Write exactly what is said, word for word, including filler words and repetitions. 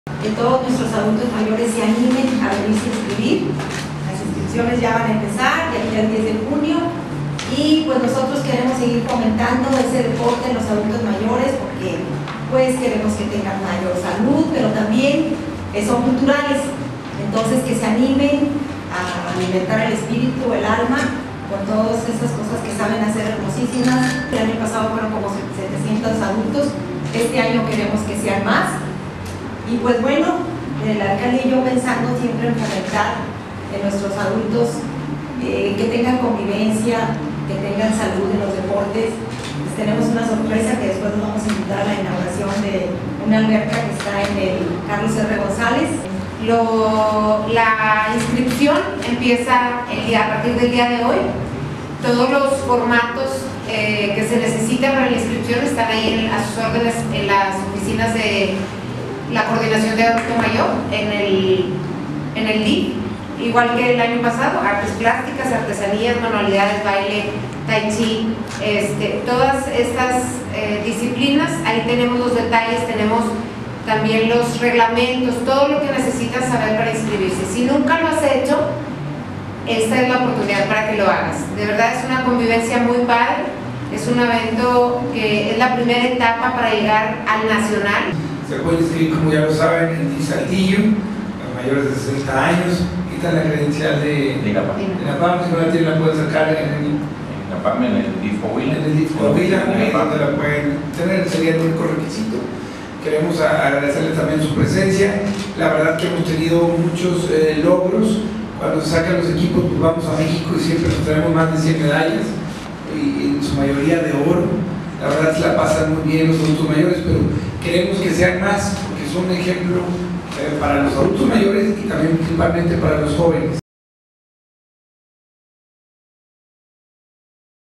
Que todos nuestros adultos mayores se animen a venirse a inscribir. Las inscripciones ya van a empezar, ya el diez de junio, y pues nosotros queremos seguir fomentando ese deporte en los adultos mayores porque pues queremos que tengan mayor salud, pero también eh, son culturales, entonces que se animen a alimentar el espíritu, el alma, con todas esas cosas que saben hacer hermosísimas. El año pasado fueron como setecientos adultos, este año queremos que sean más. Y pues bueno, el alcalde y yo pensando siempre en fomentar en nuestros adultos eh, que tengan convivencia, que tengan salud en los deportes. Pues tenemos una sorpresa que después nos vamos a invitar a la inauguración de una alberca que está en el Carlos R. González. Lo, la inscripción empieza el día, a partir del día de hoy. Todos los formatos eh, que se necesitan para la inscripción están ahí en, a sus órdenes en las oficinas de la Coordinación de Adulto Mayor, en el, en el D I F, igual que el año pasado, artes plásticas, artesanías, manualidades, baile, tai chi, este, todas estas eh, disciplinas. Ahí tenemos los detalles, tenemos también los reglamentos, todo lo que necesitas saber para inscribirse. Si nunca lo has hecho, esta es la oportunidad para que lo hagas. De verdad es una convivencia muy padre, es un evento que es la primera etapa para llegar al nacional. Se puede inscribir, como ya lo saben, en Saltillo, los mayores de sesenta años, quitan la credencial de, de la PAM. De la PAM, si no la tienen la pueden sacar en el, en la PAM, en el D I F Coahuila. En el D I F Coahuila, donde la pueden tener, sería el único requisito. Queremos agradecerles también su presencia. La verdad que hemos tenido muchos eh, logros. Cuando se sacan los equipos, pues vamos a México y siempre nos traemos más de cien medallas, y en su mayoría de oro. La verdad se la pasan muy bien los adultos mayores, pero queremos que sean más, porque son un ejemplo eh, para los adultos mayores y también principalmente para los jóvenes.